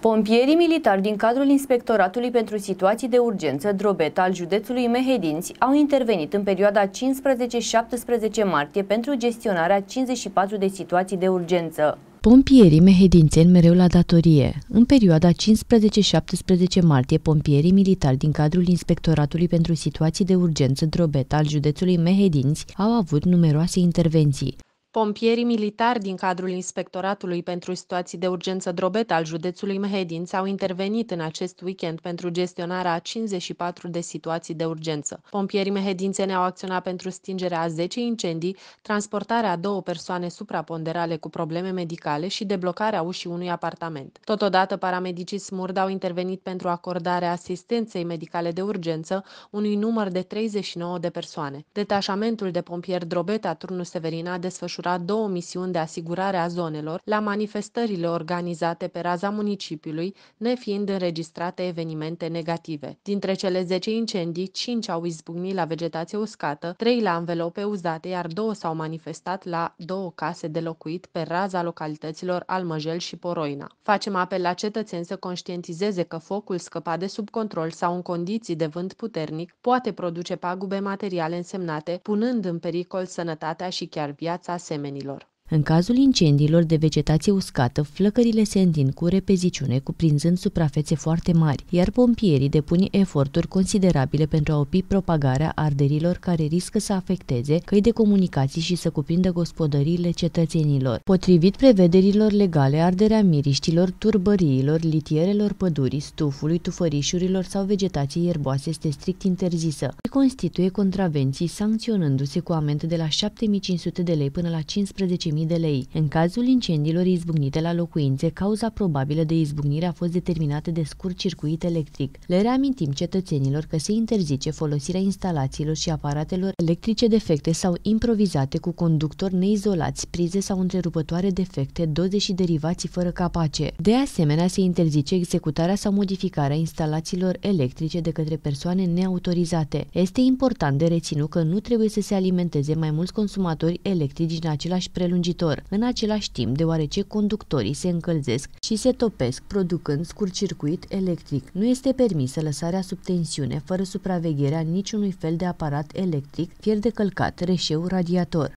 Pompierii militari din cadrul Inspectoratului pentru Situații de Urgență Drobeta al județului Mehedinți au intervenit în perioada 15-17 martie pentru gestionarea 54 de situații de urgență. Pompierii mehedințeni mereu la datorie. În perioada 15-17 martie, pompierii militari din cadrul Inspectoratului pentru Situații de Urgență Drobeta al județului Mehedinți au avut numeroase intervenții. Pompierii militari din cadrul Inspectoratului pentru Situații de Urgență Drobeta al județului Mehedinți au intervenit în acest weekend pentru gestionarea a 54 de situații de urgență. Pompierii mehedințeni au acționat pentru stingerea a 10 incendii, transportarea a 2 persoane supraponderale cu probleme medicale și deblocarea ușii unui apartament. Totodată, paramedicii Smurd au intervenit pentru acordarea asistenței medicale de urgență unui număr de 39 de persoane. Detașamentul de pompieri Drobeta Turnul Severin a desfășurat 2 misiuni de asigurare a zonelor la manifestările organizate pe raza municipiului, nefiind înregistrate evenimente negative. Dintre cele 10 incendii, 5 au izbucnit la vegetație uscată, 3 la anvelope uzate, iar 2 s-au manifestat la 2 case de locuit pe raza localităților Almăjel și Poroina. Facem apel la cetățeni să conștientizeze că focul scăpat de sub control sau în condiții de vânt puternic poate produce pagube materiale însemnate, punând în pericol sănătatea și chiar viața semenilor. În cazul incendiilor de vegetație uscată, flăcările se întind cu repeziciune, cuprinzând suprafețe foarte mari, iar pompierii depun eforturi considerabile pentru a opri propagarea arderilor care riscă să afecteze căi de comunicații și să cuprindă gospodăriile cetățenilor. Potrivit prevederilor legale, arderea miriștilor, turbăriilor, litierelor pădurii, stufului, tufărișurilor sau vegetației ierboase este strict interzisă. Constituie contravenții, sancționându-se cu amendă de la 7.500 de lei până la 15.000 de lei. În cazul incendiilor izbucnite la locuințe, cauza probabilă de izbucnire a fost determinată de scurt-circuit electric. Le reamintim cetățenilor că se interzice folosirea instalațiilor și aparatelor electrice defecte sau improvizate cu conductori neizolați, prize sau întrerupătoare defecte, doze și derivații fără capace. De asemenea, se interzice executarea sau modificarea instalațiilor electrice de către persoane neautorizate. Este important de reținut că nu trebuie să se alimenteze mai mulți consumatori electrici în același prelungitor, în același timp, deoarece conductorii se încălzesc și se topesc, producând scurt-circuit electric. Nu este permisă lăsarea sub tensiune, fără supravegherea niciunui fel de aparat electric, fier de călcat, reșeu, radiator.